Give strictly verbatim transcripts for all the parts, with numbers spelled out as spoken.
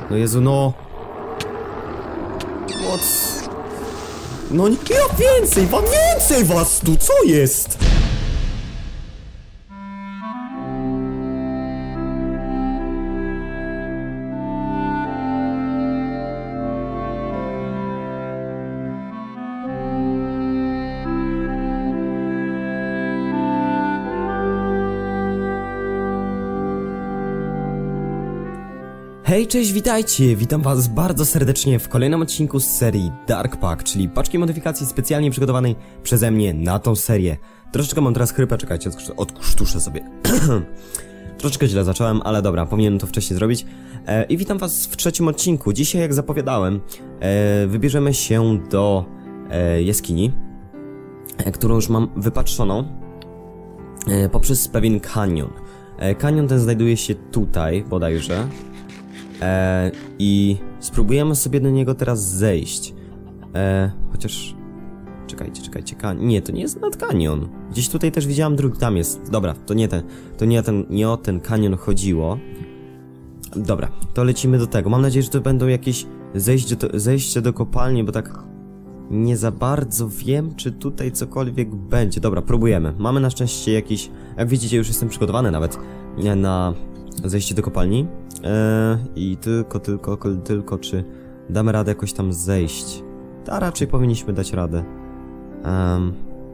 No Jezu, no. Moc. No nie, ja więcej, wam więcej was tu, co jest? Hej, cześć, witajcie! Witam was bardzo serdecznie w kolejnym odcinku z serii Dark Pack, czyli paczki modyfikacji specjalnie przygotowanej przeze mnie na tą serię. Troszeczkę mam teraz chrypę, czekajcie, odkrztuszę sobie. Troszeczkę źle zacząłem, ale dobra, powinienem to wcześniej zrobić. E, I witam was w trzecim odcinku. Dzisiaj, jak zapowiadałem, e, wybierzemy się do e, jaskini, e, którą już mam wypatrzoną e, poprzez pewien kanion. E, kanion ten znajduje się tutaj, bodajże. E, I spróbujemy sobie do niego teraz zejść. E, chociaż... Czekajcie, czekajcie, kan... Nie, to nie jest nawet kanion. Gdzieś tutaj też widziałam drugi, tam jest. Dobra, to nie ten, to nie ten, nie o ten kanion chodziło. Dobra, to lecimy do tego. Mam nadzieję, że to będą jakieś zejście do, zejście do kopalni, bo tak nie za bardzo wiem, czy tutaj cokolwiek będzie. Dobra, próbujemy. Mamy na szczęście jakiś... Jak widzicie, już jestem przygotowany nawet na zejście do kopalni. Eee, I tylko, tylko, tylko, czy damy radę jakoś tam zejść? A raczej powinniśmy dać radę. Um,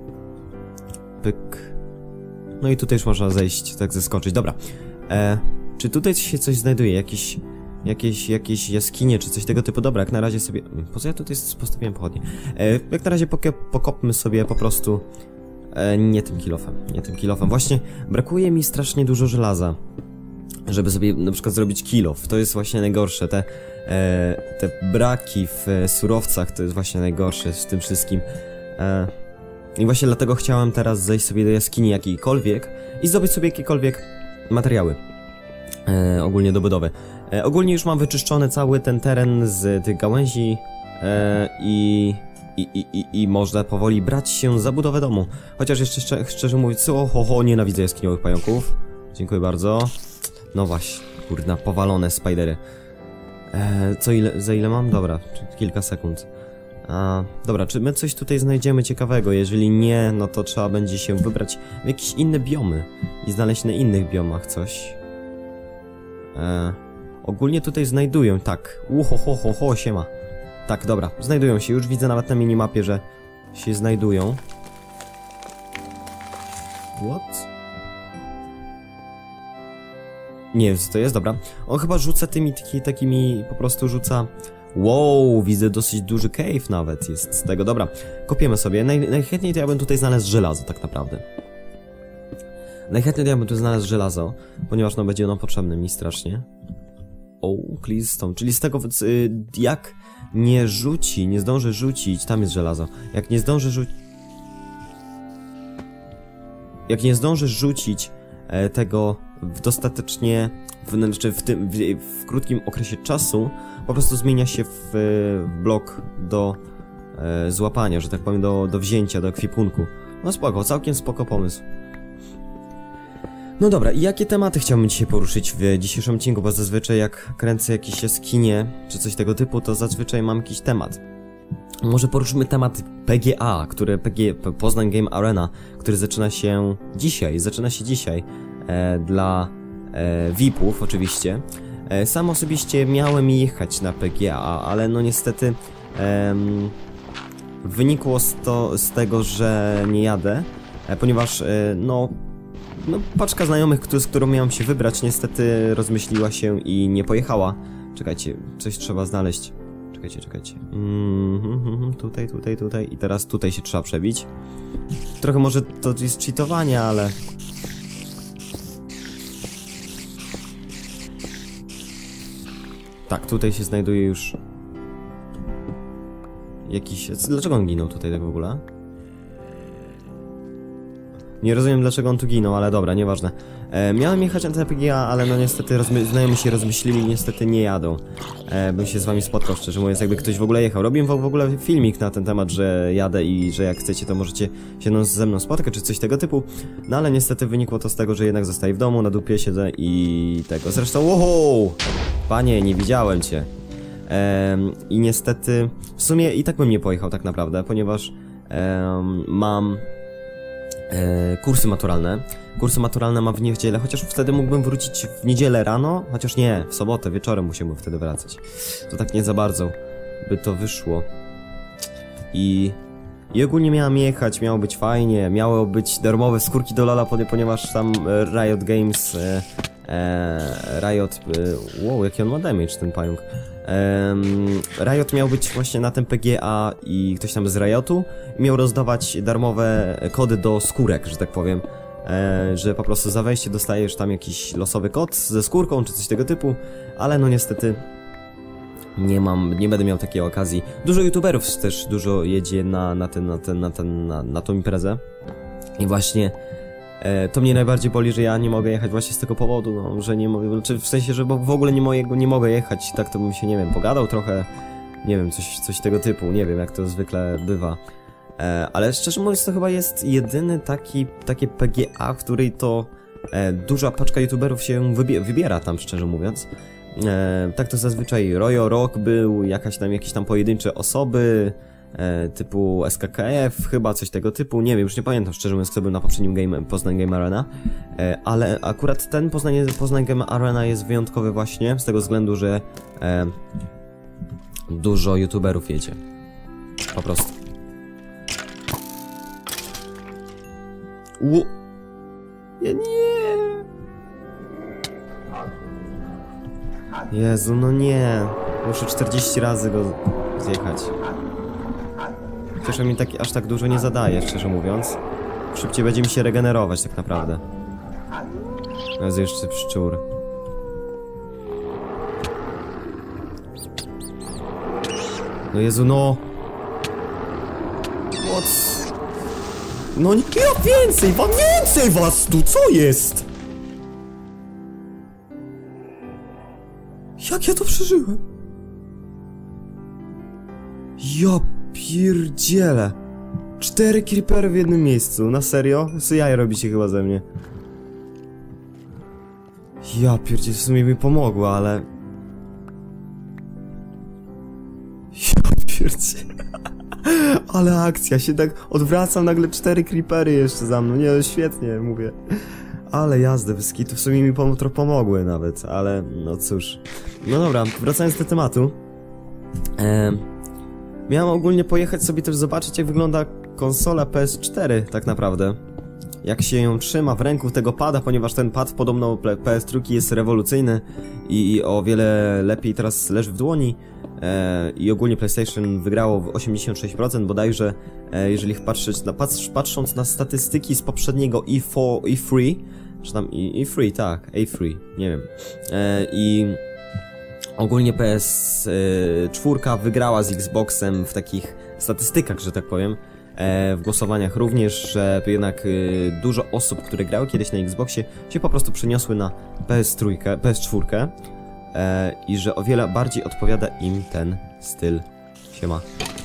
pyk. No i tutaj już można zejść, tak zeskoczyć. Dobra. Eee, czy tutaj się coś znajduje? Jakieś, jakieś, jakieś jaskinie, czy coś tego typu? Dobra, jak na razie sobie... Po co ja tutaj postawiłem pochodnie? Eee, jak na razie pokopmy sobie po prostu... Eee, nie tym kilofem, nie tym kilofem. Właśnie brakuje mi strasznie dużo żelaza, żeby sobie na przykład zrobić kilof. To jest właśnie najgorsze. Te, e, te braki w e, surowcach to jest właśnie najgorsze w tym wszystkim. E, I właśnie dlatego chciałem teraz zejść sobie do jaskini jakiejkolwiek i zdobyć sobie jakiekolwiek materiały. E, ogólnie do budowy. E, ogólnie już mam wyczyszczony cały ten teren z tych gałęzi e, i, i, i, i, i można powoli brać się za budowę domu. Chociaż jeszcze szczerze, szczerze mówiąc, o, ho, ho, nienawidzę jaskiniowych pająków. Dziękuję bardzo. No właśnie, kurna, powalone spidery. Eee, co ile, za ile mam? Dobra, kilka sekund. A, dobra, czy my coś tutaj znajdziemy ciekawego? Jeżeli nie, no to trzeba będzie się wybrać w jakieś inne biomy i znaleźć na innych biomach coś. Eee, ogólnie tutaj znajdują, tak. Uho, ho, ho, ho, siema. Tak, dobra, znajdują się, już widzę nawet na minimapie, że się znajdują. What? Nie wiem, co to jest, dobra. On chyba rzuca tymi taki, takimi, po prostu rzuca... Wow, widzę dosyć duży cave nawet jest z tego, dobra. Kopiemy sobie. Naj, najchętniej to ja bym tutaj znalazł żelazo, tak naprawdę. Najchętniej to ja bym tu znalazł żelazo, ponieważ no będzie ono potrzebne mi strasznie. O, Cleanstone, czyli z tego, jak nie rzuci, nie zdąży rzucić, tam jest żelazo. Jak nie zdąży rzucić... Jak nie zdążysz rzucić e, tego w dostatecznie, w, znaczy w tym, w, w krótkim okresie czasu, po prostu zmienia się w, w blok do e, złapania, że tak powiem, do, do wzięcia, do ekwipunku. No spoko, całkiem spoko pomysł. No dobra, i jakie tematy chciałbym dzisiaj poruszyć w dzisiejszym odcinku, bo zazwyczaj jak kręcę jakieś jaskinie, czy coś tego typu, to zazwyczaj mam jakiś temat. Może poruszymy temat P G A, który P G, Poznań Game Arena, który zaczyna się dzisiaj, zaczyna się dzisiaj e, dla e, V I P-ów oczywiście. E, sam osobiście miałem jechać na P G A, ale no niestety e, wynikło z, to, z tego, że nie jadę, e, ponieważ e, no, no paczka znajomych, z którą miałem się wybrać, niestety rozmyśliła się i nie pojechała. Czekajcie, coś trzeba znaleźć. Czekajcie, czekajcie. Mm -hmm, tutaj, tutaj, tutaj. I teraz tutaj się trzeba przebić. Trochę może to jest cheatowanie, ale... Tak, tutaj się znajduje już... Jakiś... Dlaczego on ginął tutaj tak w ogóle? Nie rozumiem, dlaczego on tu ginął, ale dobra, nieważne. E, miałem jechać na P G A, ale no niestety znajomi się rozmyślili i niestety nie jadą. E, bym się z wami spotkał, szczerze mówiąc, jakby ktoś w ogóle jechał. Robiłem w ogóle filmik na ten temat, że jadę i że jak chcecie, to możecie się no, ze mną spotkać, czy coś tego typu. No ale niestety wynikło to z tego, że jednak zostaję w domu, na dupie siedzę i tego. Zresztą, wow! Panie, nie widziałem cię. Ehm, I niestety, w sumie i tak bym nie pojechał tak naprawdę, ponieważ em, mam e, kursy maturalne. Kursy maturalne mam w niedzielę, chociaż wtedy mógłbym wrócić w niedzielę rano, chociaż nie, w sobotę wieczorem musiałbym wtedy wracać. To tak nie za bardzo by to wyszło. I... I ogólnie miałem jechać, miało być fajnie, miało być darmowe skórki do Lola, ponieważ tam Riot Games, e, e, Riot, e, wow, jaki on ma damage ten pająk. E, Riot miał być właśnie na tym P G A i ktoś tam z Riotu miał rozdawać darmowe kody do skórek, że tak powiem. E, że po prostu za wejście dostajesz tam jakiś losowy kod ze skórką czy coś tego typu, ale no niestety nie mam, nie będę miał takiej okazji. Dużo youtuberów też dużo jedzie na, na, ten, na, ten, na, ten, na, na tą imprezę i właśnie e, to mnie najbardziej boli, że ja nie mogę jechać właśnie z tego powodu, no, że nie mogę, czy w sensie, że w ogóle nie, mojego, nie mogę jechać, tak to bym się, nie wiem, pogadał trochę, nie wiem, coś, coś tego typu, nie wiem jak to zwykle bywa. E, ale szczerze mówiąc to chyba jest jedyny taki, takie P G A, w której to e, duża paczka youtuberów się wybie wybiera tam, szczerze mówiąc. E, tak to zazwyczaj Royo Rock był, jakaś tam, jakieś tam pojedyncze osoby, e, typu S K K F, chyba coś tego typu, nie wiem, już nie pamiętam szczerze mówiąc kto był na poprzednim game, Poznań Game Arena, e, ale akurat ten Poznań, Poznań Game Arena jest wyjątkowy właśnie, z tego względu, że e, dużo youtuberów jedzie, po prostu. Ło... Ja nie... Jezu, no nie. Muszę czterdzieści razy go zjechać. Przecież mi taki, aż tak dużo nie zadaje, szczerze mówiąc. Szybciej będzie mi się regenerować tak naprawdę. Jezu, jeszcze szczur. No Jezu, no. What? No nie, ja więcej, wam więcej was tu, co jest? Jak ja to przeżyłem? Ja pierdzielę. Cztery creepery w jednym miejscu, na serio? Co jaja robicie chyba ze mnie? Ja pierdzielę, w sumie mi pomogło, ale... Ja pierdzielę. Ale akcja, się tak odwracam, nagle cztery creepery jeszcze za mną. Nie, no świetnie, mówię. Ale jazdy, wyskitu w sumie mi pom trochę pomogły nawet, ale no cóż. No dobra, wracając do tematu. E, miałem ogólnie pojechać sobie też zobaczyć jak wygląda konsola P S cztery tak naprawdę. Jak się ją trzyma w ręku tego pada, ponieważ ten pad podobno P S trzy jest rewolucyjny i, i o wiele lepiej teraz leży w dłoni. E, I ogólnie PlayStation wygrało w osiemdziesiąt sześć procent bodajże, e, jeżeli patrzeć na, patrz, patrząc na statystyki z poprzedniego E cztery, E trzy, czy tam E trzy, tak, A trzy, nie wiem. E, I ogólnie P S cztery wygrała z Xboxem w takich statystykach, że tak powiem. W głosowaniach również, że jednak dużo osób, które grały kiedyś na Xboxie, się po prostu przeniosły na P S trzy, P S cztery i że o wiele bardziej odpowiada im ten styl. Siema.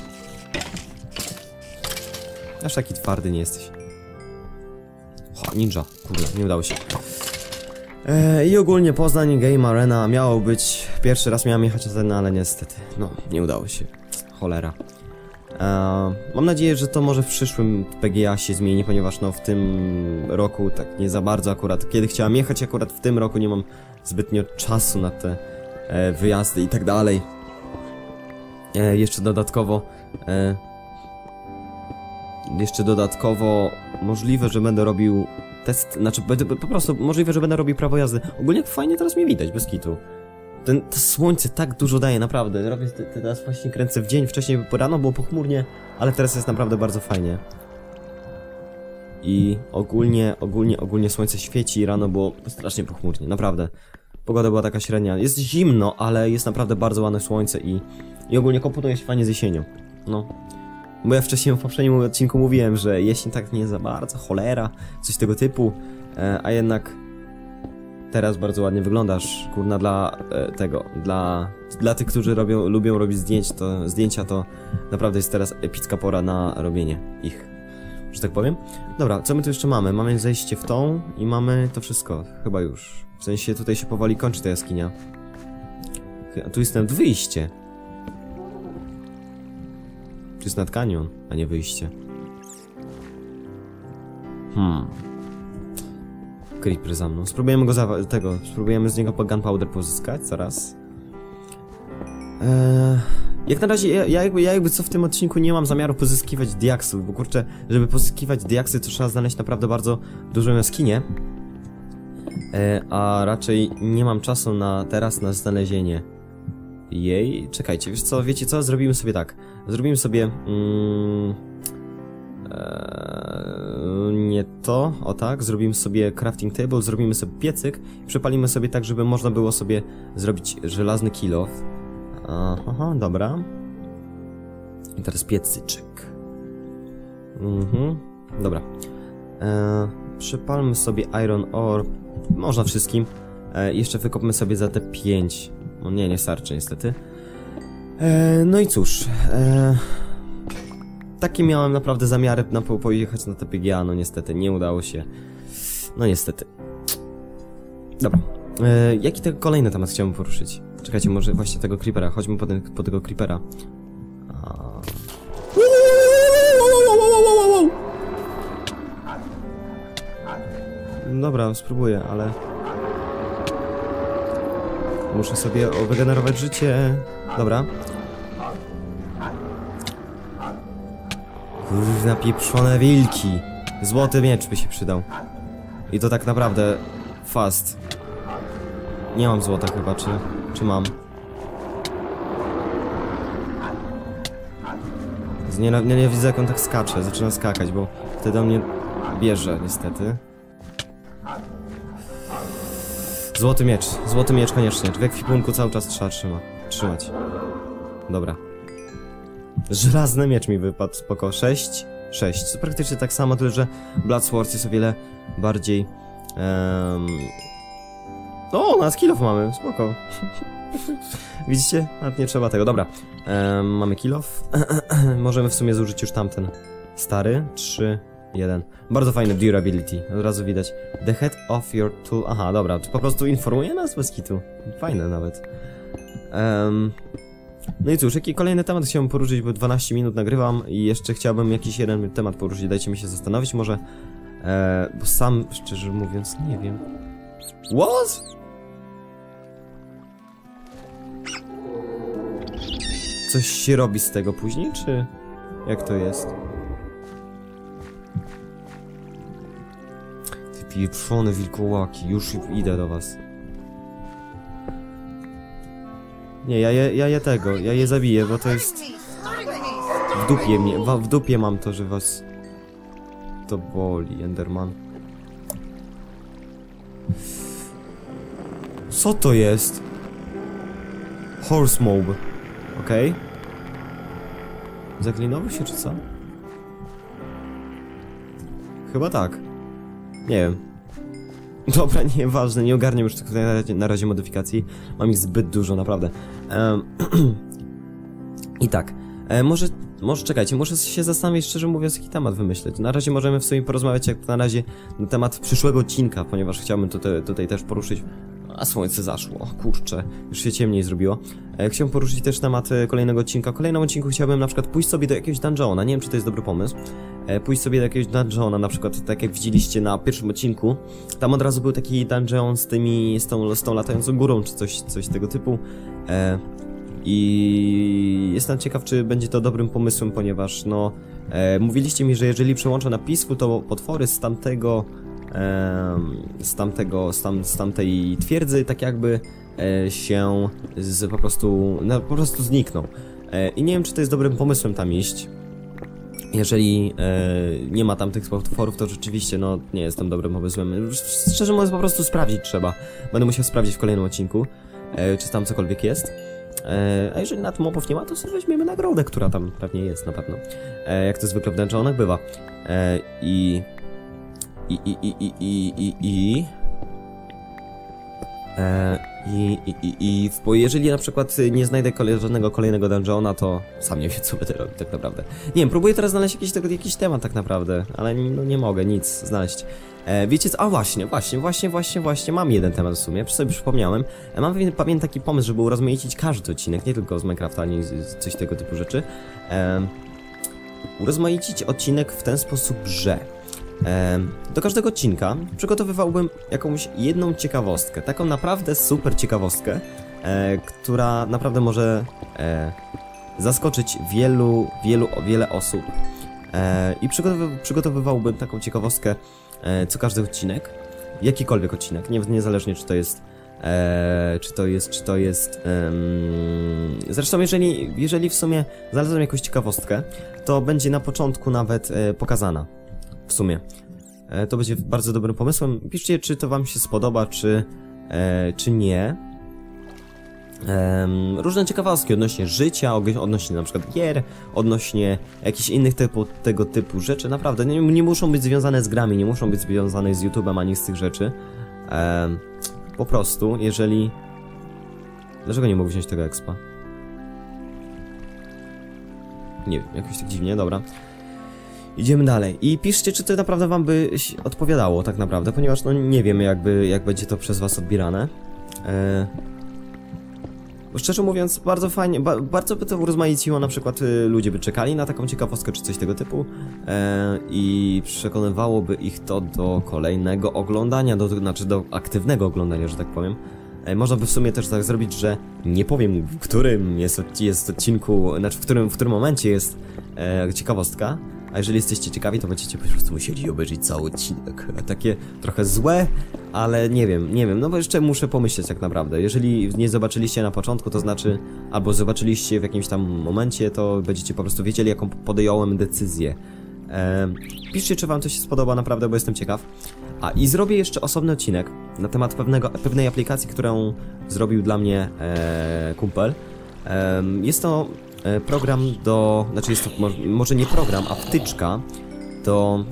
Aż taki twardy nie jesteś. O, ninja. Kurde, nie udało się. E, I ogólnie Poznań Game Arena miało być... Pierwszy raz miałem jechać na ten, ale niestety, no, nie udało się. Cholera. E, mam nadzieję, że to może w przyszłym P G A się zmieni, ponieważ no w tym roku tak nie za bardzo akurat. Kiedy chciałem jechać akurat w tym roku nie mam zbytnio czasu na te e, wyjazdy i tak dalej. E, jeszcze dodatkowo... E, jeszcze dodatkowo możliwe, że będę robił test, znaczy będę, po prostu możliwe, że będę robił prawo jazdy. Ogólnie jak fajnie teraz mnie widać, bez kitu. Ten, to słońce tak dużo daje, naprawdę. Robię teraz właśnie kręcę w dzień, wcześniej rano było pochmurnie, ale teraz jest naprawdę bardzo fajnie. I ogólnie, ogólnie, ogólnie słońce świeci, rano było strasznie pochmurnie, naprawdę. Pogoda była taka średnia. Jest zimno, ale jest naprawdę bardzo ładne słońce i, i ogólnie komponuje się fajnie z jesienią. No. Bo ja wcześniej w poprzednim odcinku mówiłem, że jesień tak nie za bardzo, cholera, coś tego typu, e, a jednak teraz bardzo ładnie wyglądasz, kurna, dla e, tego, dla, dla tych, którzy robią, lubią robić zdjęć, to, zdjęcia, to naprawdę jest teraz epicka pora na robienie ich, że tak powiem. Dobra, co my tu jeszcze mamy? Mamy zejście w tą i mamy to wszystko, chyba już. W sensie tutaj się powoli kończy ta jaskinia. A tu jest nawet wyjście. Tu jest nad kanion, a nie wyjście. Hmm. Creeper za mną. Spróbujemy go za tego. Spróbujemy z niego gunpowder pozyskać zaraz. Eee, jak na razie, ja, ja, jakby, ja jakby co w tym odcinku nie mam zamiaru pozyskiwać diaksów, bo kurczę, żeby pozyskiwać diaksy to trzeba znaleźć naprawdę bardzo dużą jaskinię. Eee, a raczej nie mam czasu na teraz na znalezienie jej. Czekajcie, wiesz co, wiecie co? Zrobimy sobie tak. Zrobimy sobie... Mm, Eee, nie to, o tak, zrobimy sobie crafting table, zrobimy sobie piecyk i przepalimy sobie tak, żeby można było sobie zrobić żelazny kill off. Aha, dobra. I teraz piecyczek. Mhm, dobra. Eee, przepalmy sobie iron ore, można wszystkim. Eee, jeszcze wykopmy sobie za te pięć. No nie, nie starczy niestety. Eee, no i cóż, eee, takie miałem naprawdę zamiary na po pojechać na T P G A, no niestety, nie udało się. No niestety. Dobra. E, jaki ten kolejny temat chciałbym poruszyć? Czekajcie, może właśnie tego creepera. Chodźmy po, ten, po tego creepera. A... Dobra, spróbuję, ale... Muszę sobie wygenerować życie. Dobra. Kurwa, pieprzone wilki. Złoty miecz by się przydał. I to tak naprawdę fast. Nie mam złota chyba, czy, czy mam? Nie, nie, nie widzę jak on tak skacze, zaczyna skakać, bo wtedy on mnie bierze niestety. Złoty miecz, złoty miecz koniecznie. W ekwipunku cały czas trzeba trzyma, trzymać. Dobra. Żelazny miecz mi wypadł, spoko. sześć, sześć. To praktycznie tak samo, tyle że Bloodswords jest o wiele bardziej... Um... O, na kill off mamy, spoko. Widzicie? Nawet nie trzeba tego, dobra. Um, mamy kill off. Możemy w sumie zużyć już tamten stary. trzy, jeden. Bardzo fajny durability, od razu widać. The head of your tool... Aha, dobra, to po prostu informuje nas bez kitu. Fajne nawet. Um... No i cóż, jaki kolejny temat chciałbym poruszyć, bo dwanaście minut nagrywam i jeszcze chciałbym jakiś jeden temat poruszyć, dajcie mi się zastanowić może, e, bo sam, szczerze mówiąc, nie wiem. What? Coś się robi z tego później, czy jak to jest? Ty pieprzone wilkołaki, już idę do was. Nie, ja je, ja je tego, ja je zabiję, bo to jest... W dupie mnie, w, w dupie mam to, że was... To boli, Enderman. Co to jest? Horse mob. Okej. Okay. Zaklinował się, czy co? Chyba tak. Nie wiem. Dobra, nieważne, nie ogarniam już tutaj na razie, na razie modyfikacji. Mam ich zbyt dużo, naprawdę. Um, I tak, e, może, może czekajcie, muszę się zastanowić, szczerze mówiąc, jaki temat wymyśleć. Na razie możemy w sumie porozmawiać jak na razie na temat przyszłego odcinka, ponieważ chciałbym tutaj, tutaj też poruszyć... A słońce zaszło, o kurczę, już się ciemniej zrobiło. E, chciałbym poruszyć też temat kolejnego odcinka. W kolejnym odcinku chciałbym na przykład pójść sobie do jakiegoś dungeona, nie wiem czy to jest dobry pomysł. E, pójść sobie do jakiegoś dungeona, na przykład tak jak widzieliście na pierwszym odcinku. Tam od razu był taki dungeon z tymi, z tą, z tą latającą górą, czy coś, coś tego typu. E, I jestem ciekaw, czy będzie to dobrym pomysłem, ponieważ no... E, mówiliście mi, że jeżeli przełączę na Peaceful, to potwory z tamtego... z tamtego, z, tam, z tamtej twierdzy tak jakby e, się z, po prostu, no, po prostu znikną. E, I nie wiem, czy to jest dobrym pomysłem tam iść. Jeżeli e, nie ma tam tych potworów, to rzeczywiście, no, nie jest tam dobrym pomysłem. Szczerze mówiąc, po prostu sprawdzić trzeba. Będę musiał sprawdzić w kolejnym odcinku, e, czy tam cokolwiek jest. E, a jeżeli na tym mobów nie ma, to sobie weźmiemy nagrodę, która tam pewnie jest na pewno. E, jak to zwykle w dungeonach bywa. E, I... I, i, i, i, i, i, i... E, I, i, i, i bo jeżeli na przykład nie znajdę kole, żadnego kolejnego dungeona, to sam nie wiem, co będę robił tak naprawdę. Nie wiem, próbuję teraz znaleźć jakiś, tego, jakiś temat tak naprawdę, ale no, nie mogę nic znaleźć. E, wiecie co? A właśnie, właśnie, właśnie, właśnie, właśnie, mam jeden temat w sumie, sobie przypomniałem. E, mam pewien, pewien taki pomysł, żeby urozmaicić każdy odcinek, nie tylko z Minecrafta, ani z, z coś tego typu rzeczy. E, urozmaicić odcinek w ten sposób, że E, do każdego odcinka przygotowywałbym jakąś jedną ciekawostkę, taką naprawdę super ciekawostkę, e, która naprawdę może e, zaskoczyć wielu, wielu, wiele osób. E, I przygotowy, przygotowywałbym taką ciekawostkę e, co każdy odcinek, jakikolwiek odcinek, nie, niezależnie czy to jest, e, czy to jest, czy to jest. Um, zresztą jeżeli, jeżeli w sumie znalazłem jakąś ciekawostkę, to będzie na początku nawet e, pokazana. W sumie. E, to będzie bardzo dobrym pomysłem. Piszcie, czy to wam się spodoba, czy, e, czy nie. E, różne ciekawostki odnośnie życia, odnośnie na przykład gier, odnośnie jakichś innych typu, tego typu rzeczy. Naprawdę, nie, nie muszą być związane z grami, nie muszą być związane z YouTube'em ani z tych rzeczy. E, po prostu, jeżeli... Dlaczego nie mogę wziąć tego expa? Nie wiem, jakoś tak dziwnie, dobra. Idziemy dalej i piszcie, czy to naprawdę wam by odpowiadało tak naprawdę, ponieważ no nie wiemy jakby, jak będzie to przez was odbierane. Eee, bo szczerze mówiąc, bardzo fajnie, ba, bardzo by to urozmaiciło, na przykład y, ludzie by czekali na taką ciekawostkę czy coś tego typu eee, i przekonywałoby ich to do kolejnego oglądania, do, znaczy do aktywnego oglądania, że tak powiem. Eee, można by w sumie też tak zrobić, że nie powiem, w którym jest, jest odcinku, znaczy w którym, w którym momencie jest e, ciekawostka. A jeżeli jesteście ciekawi, to będziecie po prostu musieli obejrzeć cały odcinek. Takie trochę złe, ale nie wiem, nie wiem, no bo jeszcze muszę pomyśleć tak naprawdę. Jeżeli nie zobaczyliście na początku, to znaczy, albo zobaczyliście w jakimś tam momencie, to będziecie po prostu wiedzieli, jaką podjąłem decyzję. Eee, piszcie, czy wam to się spodoba naprawdę, bo jestem ciekaw. A i zrobię jeszcze osobny odcinek na temat pewnego, pewnej aplikacji, którą zrobił dla mnie e, kumpel. E, jest to program do, znaczy jest to może nie program, a wtyczka do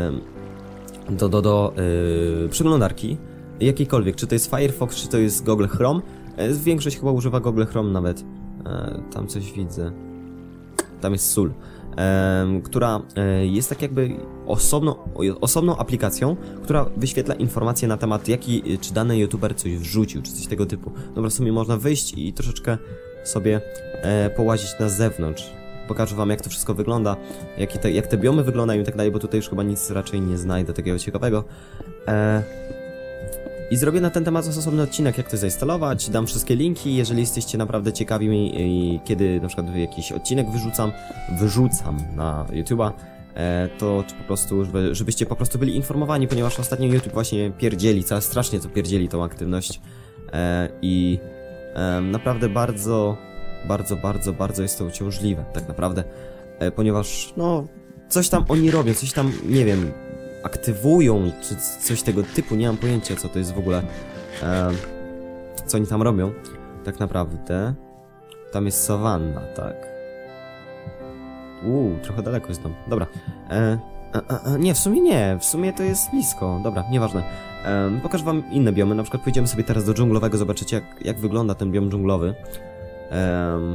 e, do, do, do e, przeglądarki jakiejkolwiek, czy to jest Firefox, czy to jest Google Chrome. E, większość chyba używa Google Chrome nawet. E, tam coś widzę. Tam jest sól. E, która e, jest tak jakby osobną, osobną aplikacją, która wyświetla informacje na temat jaki, czy dany youtuber coś wrzucił, czy coś tego typu. Dobra, w sumie można wyjść i troszeczkę sobie e, połazić na zewnątrz. Pokażę wam, jak to wszystko wygląda, jak te, jak te biomy wyglądają i tak dalej, bo tutaj już chyba nic raczej nie znajdę takiego ciekawego. E, I zrobię na ten temat osobny odcinek, jak to zainstalować, dam wszystkie linki, jeżeli jesteście naprawdę ciekawi i, i kiedy na przykład jakiś odcinek wyrzucam, wyrzucam na YouTube'a, e, to czy po prostu, żeby, żebyście po prostu byli informowani, ponieważ ostatnio YouTube właśnie pierdzieli, całe strasznie to pierdzieli tą aktywność e, i Um, naprawdę bardzo, bardzo, bardzo, bardzo jest to uciążliwe, tak naprawdę, e, ponieważ, no, coś tam oni robią, coś tam, nie wiem, aktywują, czy coś tego typu, nie mam pojęcia, co to jest w ogóle, e, co oni tam robią, tak naprawdę. Tam jest sawanna, tak. Uuu, trochę daleko jest tam, dobra. E, a, a, a, nie, w sumie nie, w sumie to jest blisko, dobra, nieważne. Um, pokażę wam inne biomy, na przykład pójdziemy sobie teraz do dżunglowego, zobaczycie jak, jak wygląda ten biom dżunglowy. Um,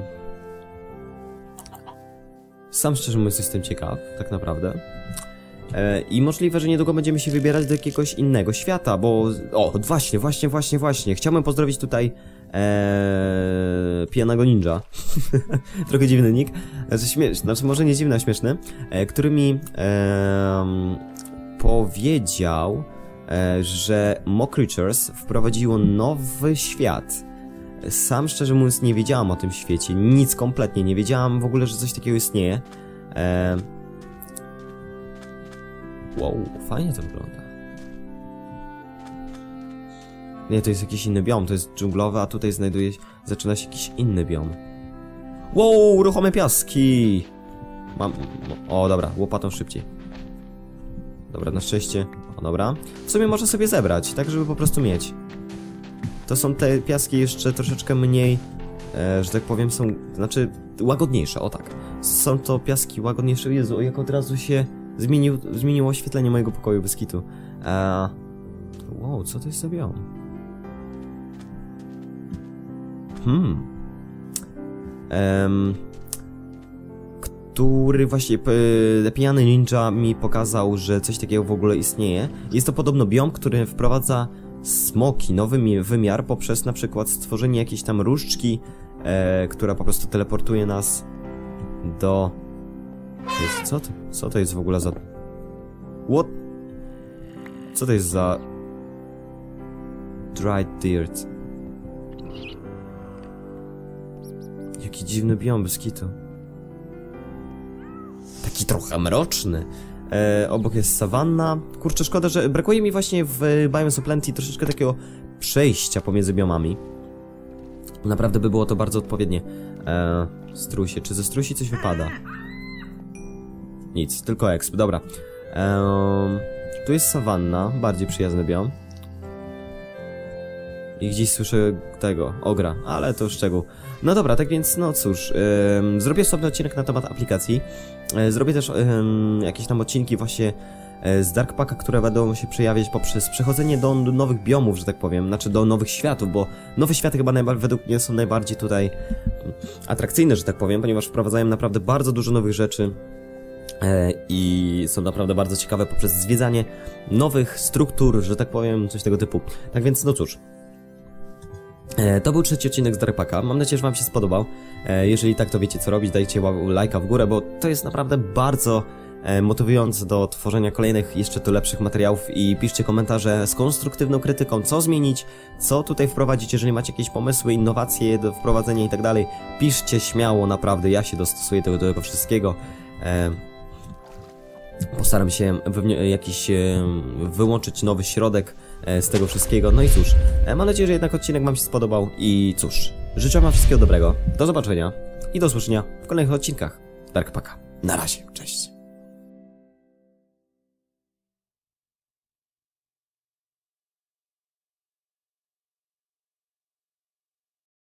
sam szczerze mówiąc jestem ciekaw, tak naprawdę. E, I możliwe, że niedługo będziemy się wybierać do jakiegoś innego świata, bo... O, właśnie, właśnie, właśnie, właśnie. Chciałbym pozdrowić tutaj e, pijanego ninja. Trochę dziwny nick. Znaczy, śmieszny, znaczy może nie dziwny, a śmieszny. E, który mi e, powiedział, e, że Mo Creatures wprowadziło nowy świat. Sam szczerze mówiąc nie wiedziałam o tym świecie, nic kompletnie, nie wiedziałam w ogóle, że coś takiego istnieje. E, Wow, fajnie to wygląda. Nie, to jest jakiś inny biom, to jest dżunglowy, a tutaj znajduje się, zaczyna się jakiś inny biom. Wow, ruchome piaski! Mam, o dobra, łopatą szybciej. Dobra, na szczęście, o dobra. W sumie można sobie zebrać, tak żeby po prostu mieć. To są te piaski jeszcze troszeczkę mniej, e, że tak powiem, są, znaczy łagodniejsze, o tak. Są to piaski łagodniejsze, Jezu, jak od razu się... Zmienił, zmieniło oświetlenie mojego pokoju bez kitu. Eee, wow, co to jest za biom? Hmm. Um, który właśnie p- pijany ninja mi pokazał, że coś takiego w ogóle istnieje. Jest to podobno biom, który wprowadza smoki, nowy mi- wymiar poprzez na przykład stworzenie jakiejś tam różdżki, e, która po prostu teleportuje nas do... Jest, co to? Co to jest w ogóle za... What? Co to jest za... Dried dirt? Jaki dziwny biom, bez kitu. Taki trochę mroczny. E, obok jest sawanna. Kurczę, szkoda, że brakuje mi właśnie w Biomes of Plenty troszeczkę takiego przejścia pomiędzy biomami. Naprawdę by było to bardzo odpowiednie. E, strusie. Czy ze strusi coś wypada? Nic, tylko exp. Dobra. E, tu jest sawanna, bardziej przyjazny biom. I gdzieś słyszę tego, ogra, ale to szczegół. No dobra, tak więc, no cóż, ym, zrobię sobie odcinek na temat aplikacji. Yy, zrobię też ym, jakieś tam odcinki właśnie yy, z Dark Packa, które będą się przejawiać poprzez przechodzenie do, do nowych biomów, że tak powiem, znaczy do nowych światów, bo nowe światy chyba najba- według mnie są najbardziej tutaj atrakcyjne, że tak powiem, ponieważ wprowadzają naprawdę bardzo dużo nowych rzeczy. I są naprawdę bardzo ciekawe poprzez zwiedzanie nowych struktur, że tak powiem, coś tego typu. Tak więc, no cóż. To był trzeci odcinek z Dark Packa. Mam nadzieję, że wam się spodobał. Jeżeli tak, to wiecie co robić, dajcie lajka w górę, bo to jest naprawdę bardzo motywujące do tworzenia kolejnych, jeszcze tu lepszych materiałów i piszcie komentarze z konstruktywną krytyką, co zmienić, co tutaj wprowadzić, jeżeli macie jakieś pomysły, innowacje do wprowadzenia i tak dalej. Piszcie śmiało, naprawdę, ja się dostosuję do tego wszystkiego. Postaram się jakiś wyłączyć nowy środek z tego wszystkiego. No i cóż, mam nadzieję, że jednak odcinek wam się spodobał i cóż, życzę wam wszystkiego dobrego, do zobaczenia i do usłyszenia w kolejnych odcinkach Dark Packa. Na razie, cześć.